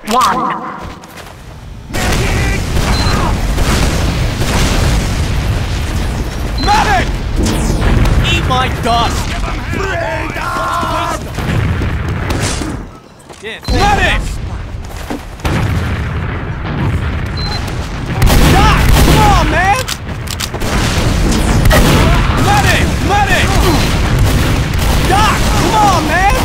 1. Medic! Eat my dust! Medic! Doc, come on, man! Medic! Medic! Doc, come on, man!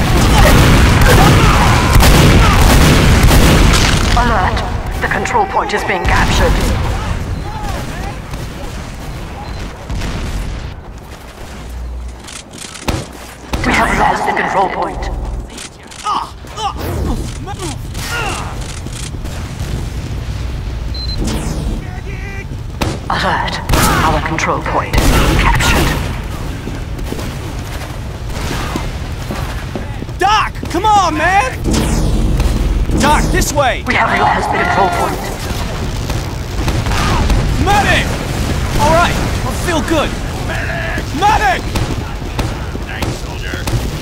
Alert! The control point is being captured. We have lost the control point. Alert! Our control point is being captured. Doc, come on, man! Doc, this way! We have lost the control point. Medic! Alright, I feel good. Medic! Thanks, soldier.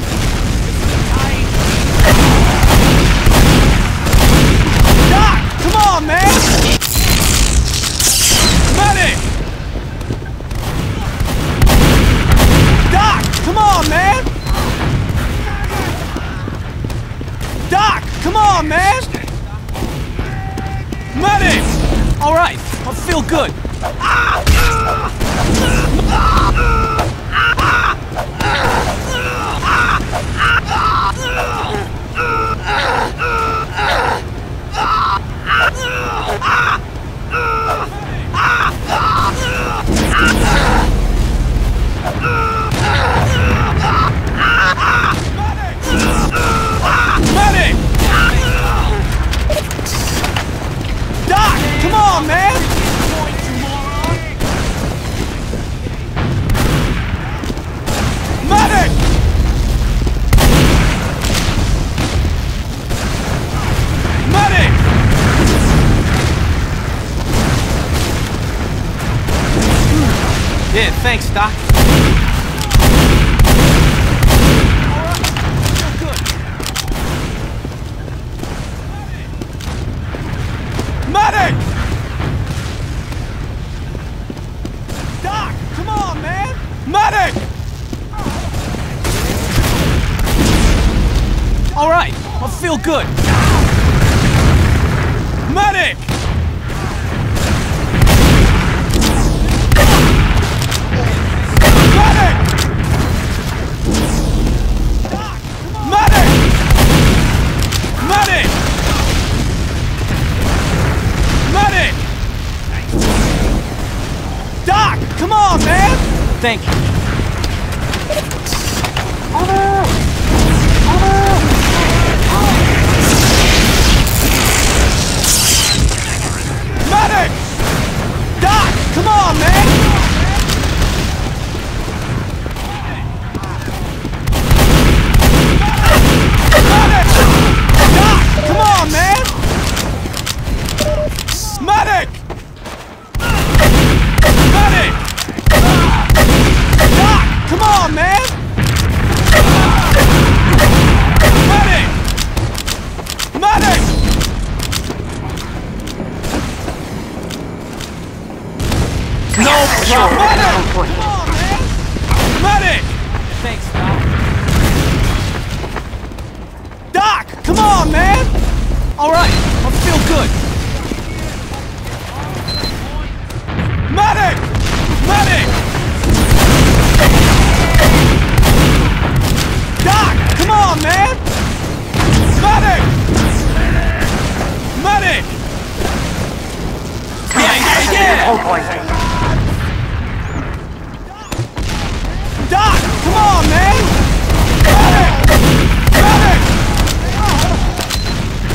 Doc, come on, man! Medic! Doc, come on, man! Doc, come on, man! Medic! Alright, I feel good. Medic! Doc, come on, man! Medic! Medic! Yeah, thanks, Doc. Medic! Doc, come on, man! Medic! Alright, I feel good. Medic! Medic! Doc, come on! Medic! Medic! Medic! Doc, come on, man! Thank you. Medic! Doc, come on, man! Medic! Doc, come on, man! Medic! Medic! Doc, come on, man! Medic! Medic! No! Medic! Come on, man! Medic! Thanks, Doc. Doc, come on, man! Alright, I feel good. Medic! Medic! Doc, come on, man! Medic! Medic! Yeah! Doc, come on, man! Medic! Medic!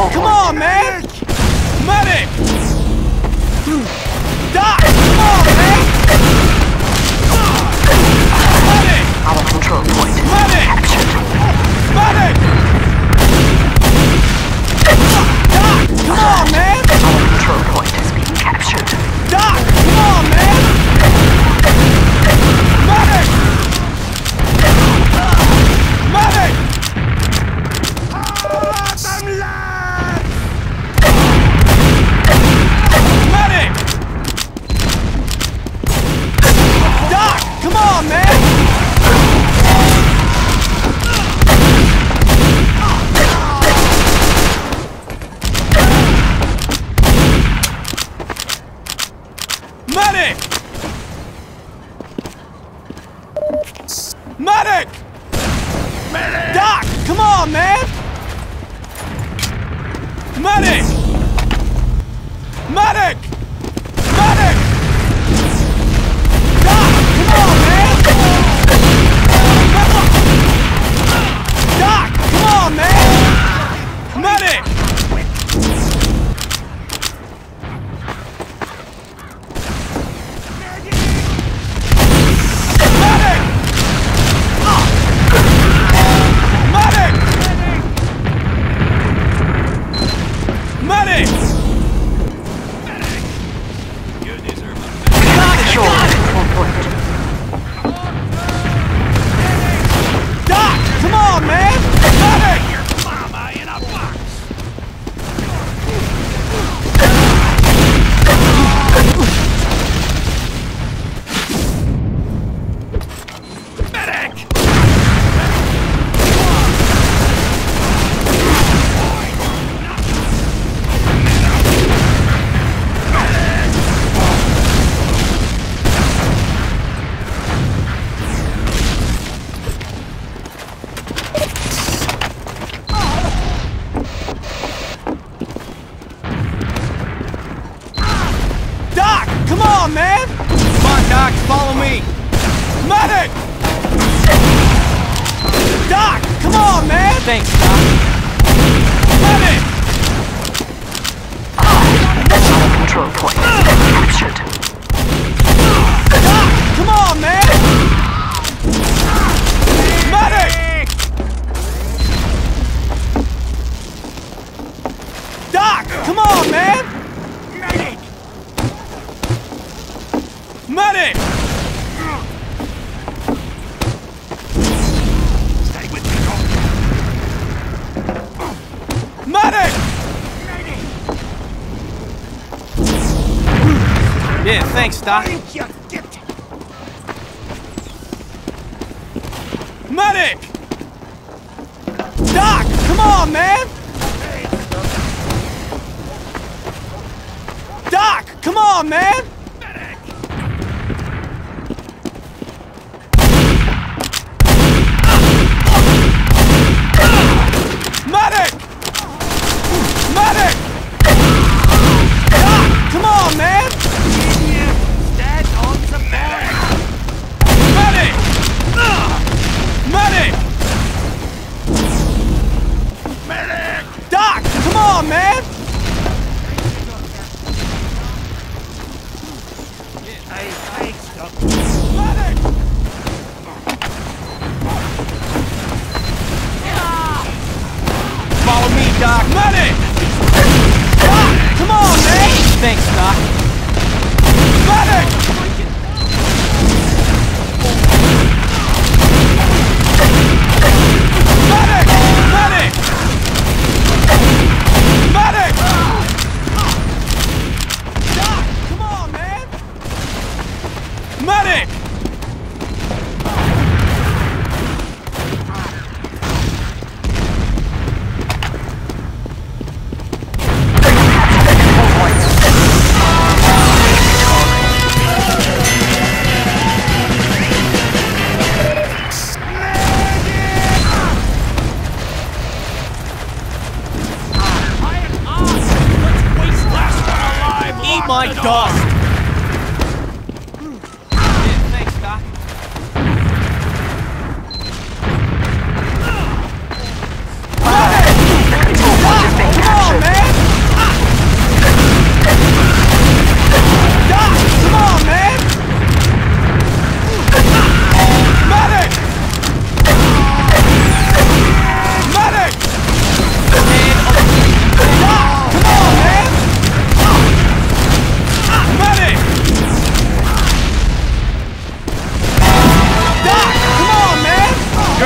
control come point. on, man! Medic! Doc, come on, man! Medic! Our control point is being Medic! captured. Medic! Doc, come on, man! Our control point is being captured. Doc, come on, man! Medic! Medic! Medic! Doc, come on, man! Medic! Medic! Doc, come on, man! Medic! Medic! Medic! Doc, come on, man! Doc, come on, man! Medic! Medic! You deserve a Secure the control point. Doc, come on, man! Medic! mama in a box. Medic! Doc, come on, man! Come on, Doc, follow me. Medic! Doc, come on, man! Thanks, Doc. Medic! Our control point is being captured. Doc, come on, man! Medic! Doc, come on, man! Medic! Medic! Stay with me, Doc. Medic! Yeah, thanks, Doc. Just get Medic! Doc, come on, man! Doc, come on, man! Medic! Medic! Doc, come on, man! stand on the medic! Medic! Medic! Medic! Doc, come on, man! Thanks, Doc. Medic! Follow me, Doc. Medic! Doc, come on, man! Thanks, Doc. Medic! Medic! Medic! Medic! Doc, come on, man! Medic! Eat my dust. Yeah, thanks, Doc. The control point is being captured.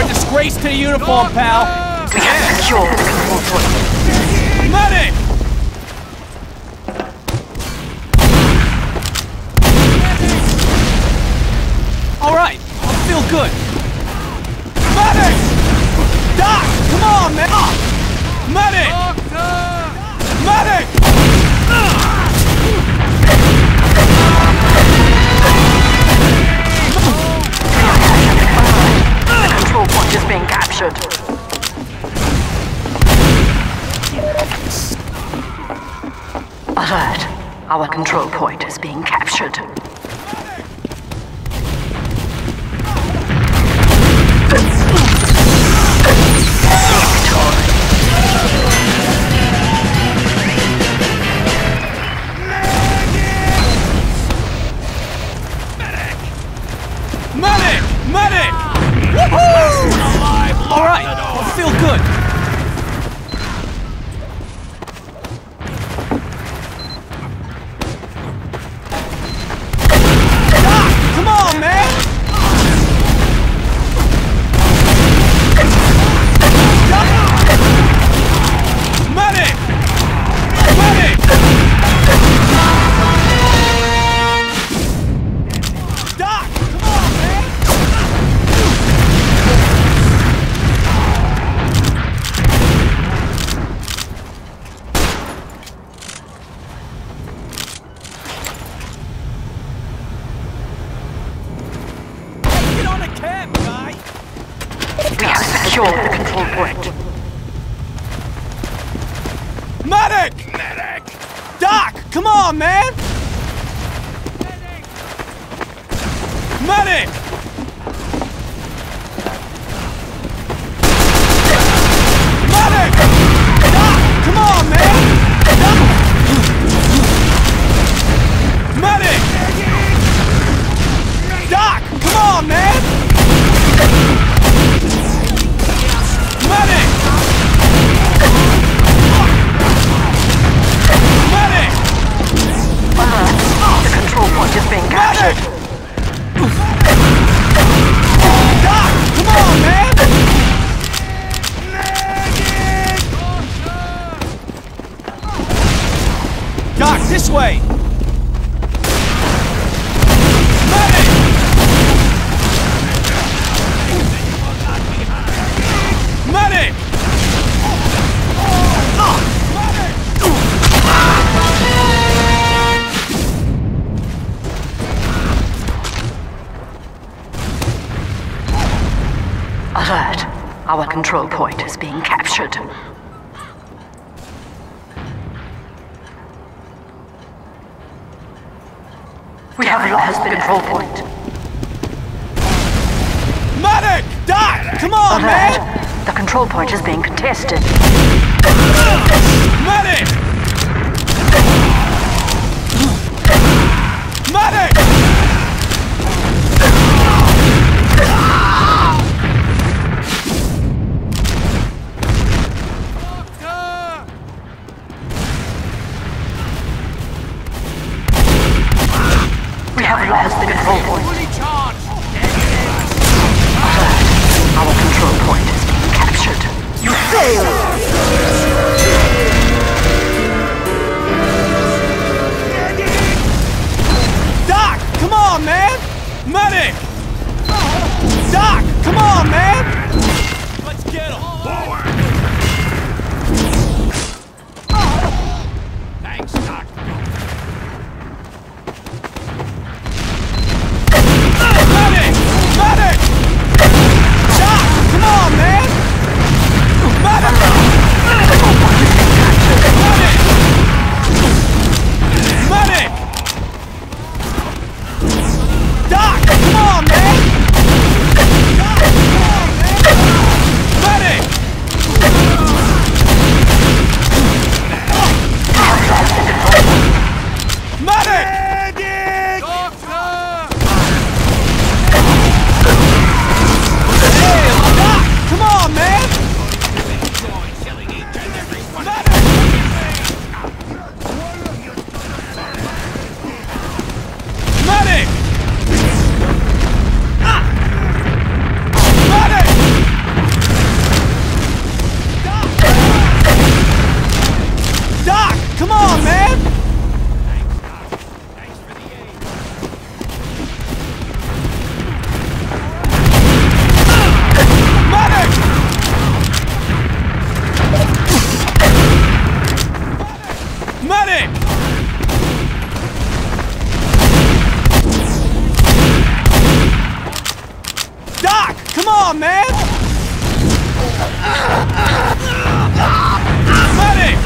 disgrace to the uniform, pal. We have secured the control point. Medic! All right, I feel good. Medic! Doc, come on, man! Medic! Medic! The control point is being captured. Alert. Our control point is being captured. Medic! Medic! Woohoo! All right, I feel good. Doc, come on, man! Medic! Medic! Doc, come on, man! Get on a cab, guy! We have secured the control point. Medic! Medic! Doc, come on, man! Medic! Medic! Doc, come on, man! Medic! Doc, come on, man! Medic! Medic! Alert. The control point is being captured. Doc, come on, man! Doc, this way! Medic! Medic! Alert. Our control point is being captured. We have lost the control point. Medic! Doc, come on, man! Alert. The control point is being contested. Medic! Medic! We have lost the control point. Fully charged! Alert. Our control point is being captured. You failed! Doc, come on, man! Medic!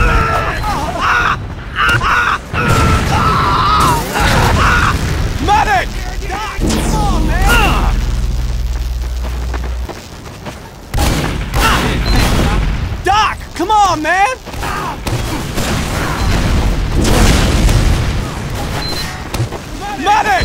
Medic! Come on, man! Doc, come on, man! Medic!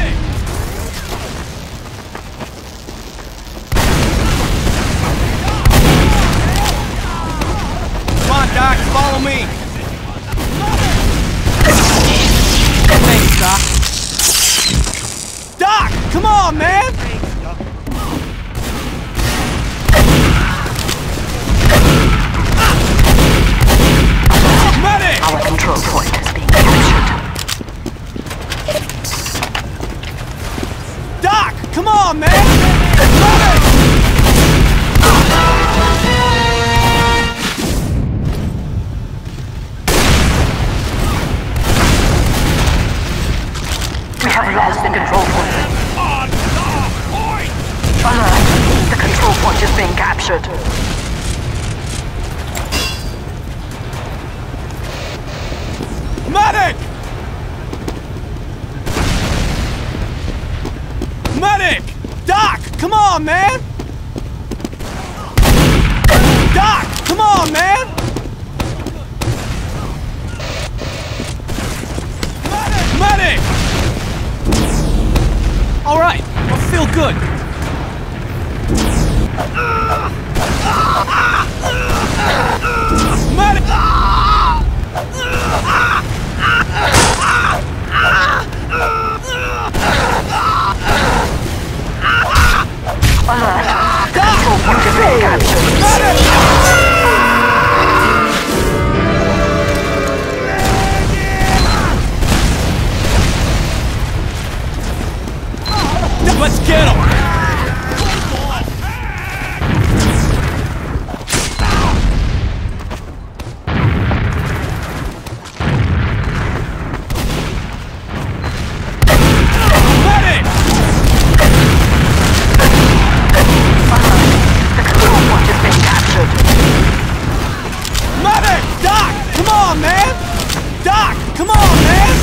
Come on, Doc, follow me. Thanks, Doc. Doc, come on, man! Medic! Our control point is being captured. Doc, come on, man! Medic! We have lost the control point. On the point! Alert! The control point is being captured. Medic! Medic! Doc, come on, man! Doc, come on, man! Medic! All right, I feel good. Medic! Alert! The control point is being captured. Let's get him! Medic! The control point is being captured. Medic! Doc, come on, man! Doc, come on, man!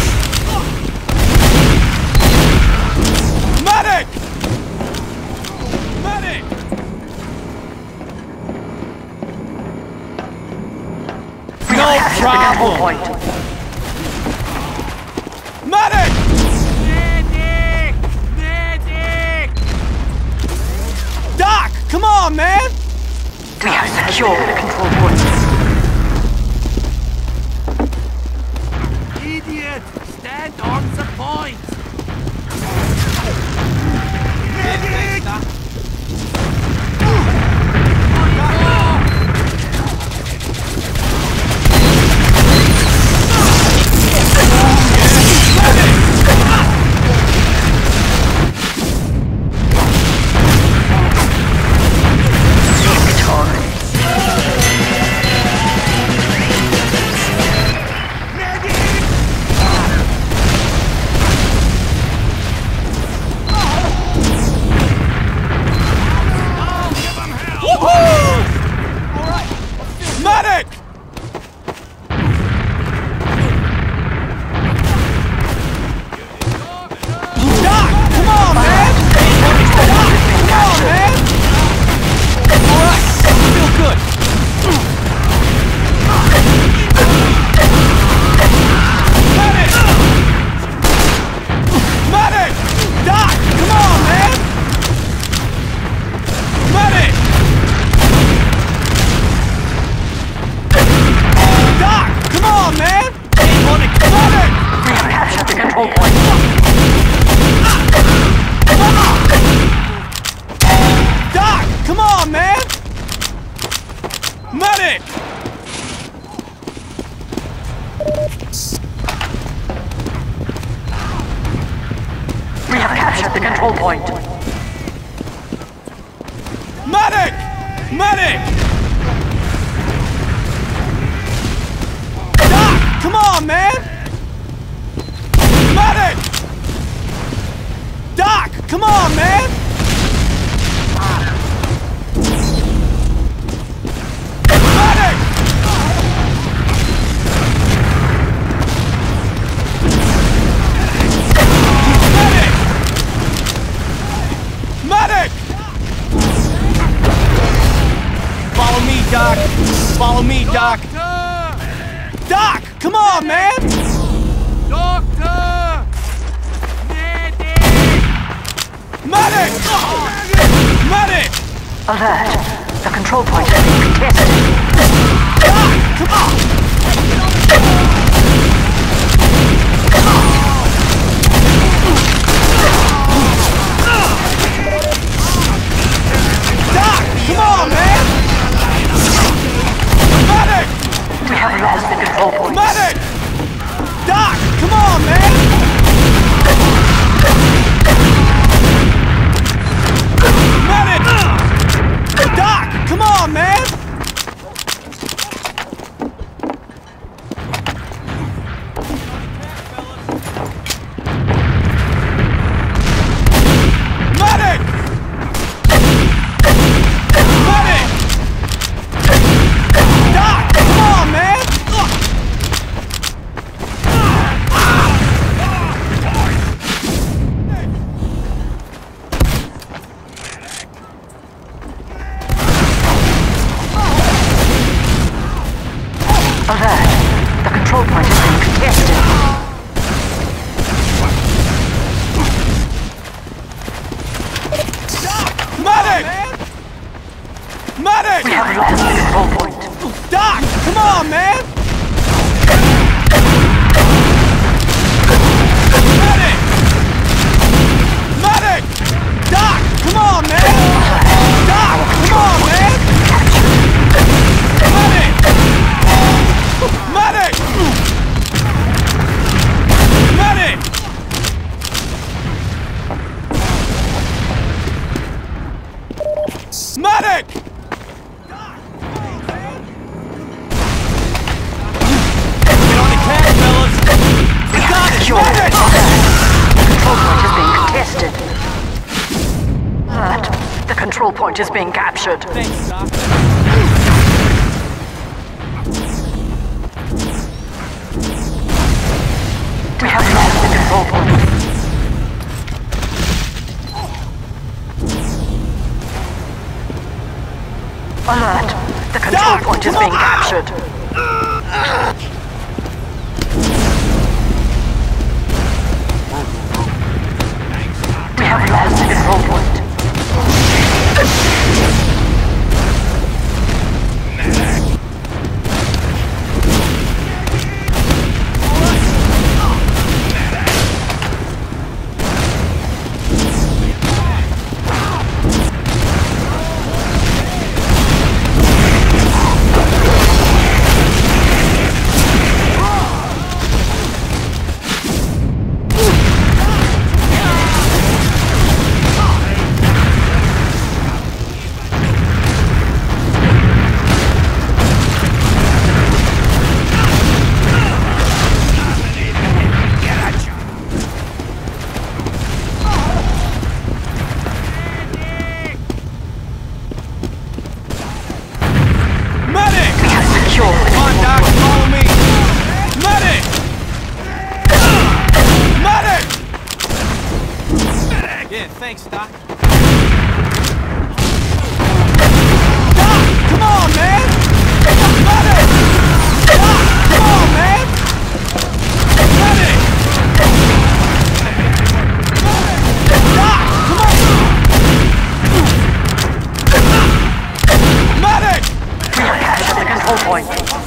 Medic! Medic! We No have captured the control problem. point. Medic! Medic! Medic! Doc, come on, man! We have secured the control point. Idiot! Stand on the point! Medic! Doc, come on, man! Doc, come on, man! All right, I feel good. Medic! Medic! Doc, come on, man! Medic! Doc, come on, man! Medic! We have captured the control point. Doc, come on, man! Medic! We have captured the control point. Medic! Medic! Doc, come on, man! Medic! Doc, come on, man! Doc. Follow me, Doc. Doctor! Doc, come on, man. Doctor! Medic! Medic! Medic! Alert. The control point is being contested. Doc, come on. Doc, come on, man. Medic! We have lost the control point. Medic! Doc, come on, man! Medic! Doc, come on, man! Medic! Medic! Doc, come on, man! Alert. The control point is being contested. Medic! Medic! We have lost the control point. Doc, come on, man! Medic! Medic! Doc, come on, man! Doc, come on, man! Medic! Medic! Medic! Medic! Get on the cat, fellas! We have secured the control point is being contested. Alert. The control point is being captured. Thanks, Doc. We have lost the control point. Alert. The control Doc, point is come being on. captured. We have lost the control point. Medic! We have secured the Come on, control Doc, point. follow me! Medic! Medic! Yeah, thanks, Doc. Doc, come on, man! Medic! Doc, come on, man! Medic! Doc, come on! Medic! We have captured the control point.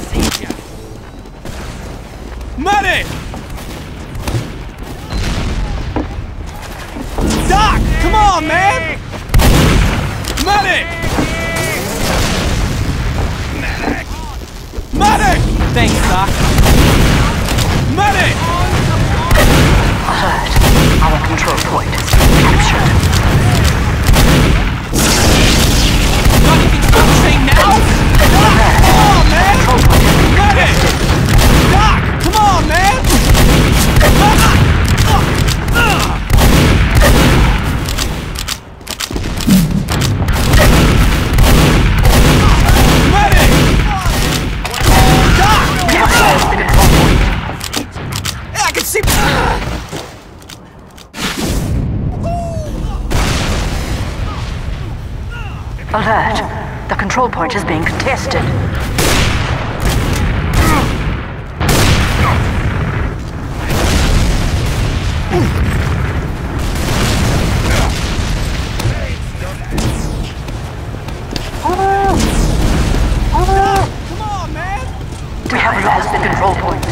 Medic! Doc, come on, man! Medic! Medic! Thanks, Doc. Medic! Alert. Our control point is being captured. Got anything to say now? Doc, come on, man! Control point is being Medic! contested. Doc, come on, man! Medic! Doc! We have lost the control point. Yeah, I can see. Alert. The control point is being contested. Come on, man! We have lost the control point.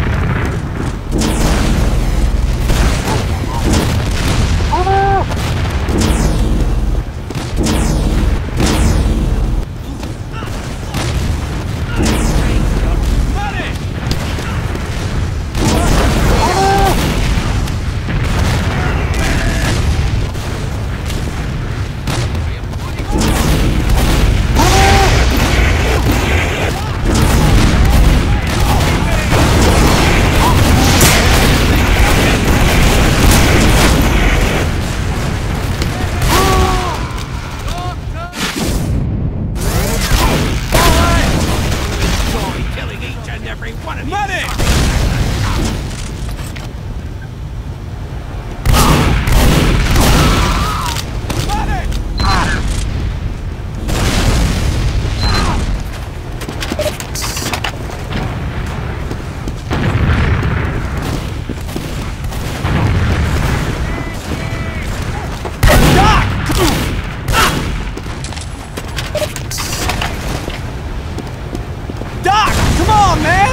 Doc, come on, man!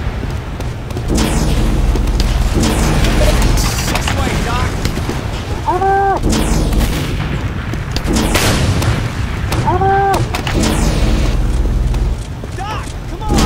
This way, Doc. Doc, come on!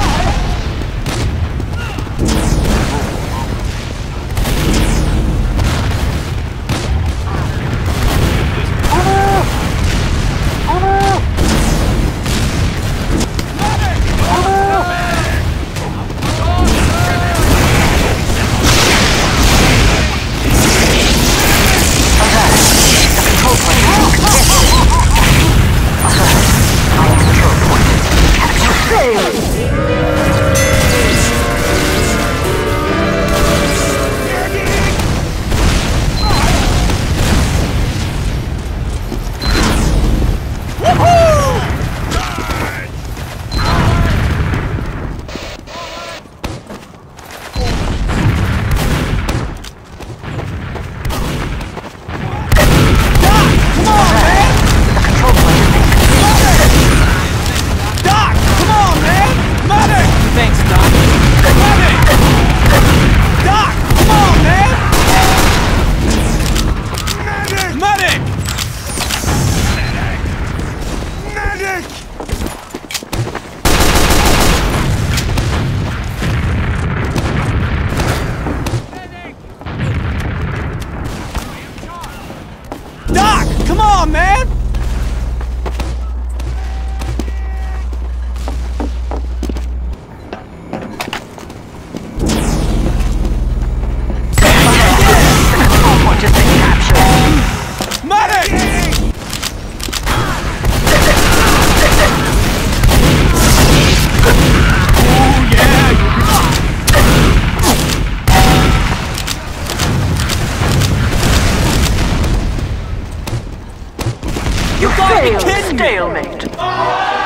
Doc, come on, man! Medic! You failed! Stalemate!